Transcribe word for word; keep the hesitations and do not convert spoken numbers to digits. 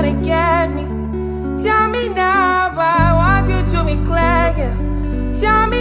gonna get me. Tell me now, I want you to be clear, yeah. Tell me